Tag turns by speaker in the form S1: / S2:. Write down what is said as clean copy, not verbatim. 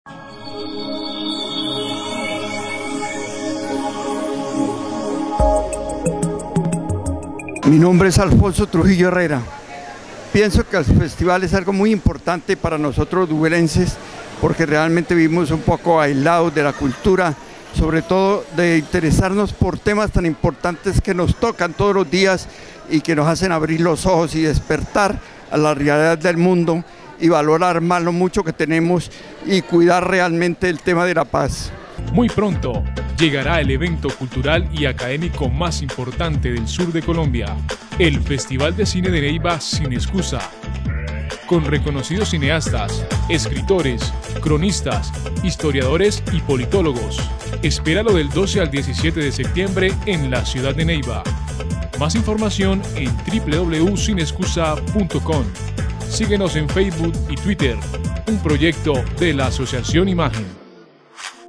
S1: Mi nombre es Alfonso Trujillo Herrera. Pienso que el festival es algo muy importante para nosotros dubelenses porque realmente vivimos un poco aislados de la cultura, sobre todo de interesarnos por temas tan importantes que nos tocan todos los días y que nos hacen abrir los ojos y despertar a la realidad del mundo y valorar más lo mucho que tenemos y cuidar realmente el tema de la paz.
S2: Muy pronto llegará el evento cultural y académico más importante del sur de Colombia, el Festival de Cine de Neiva Sin Excusa, con reconocidos cineastas, escritores, cronistas, historiadores y politólogos. Espéralo del 12 al 17 de septiembre en la ciudad de Neiva. Más información en www.sinexcusa.com. Síguenos en Facebook y Twitter, un proyecto de la Asociación Imagen.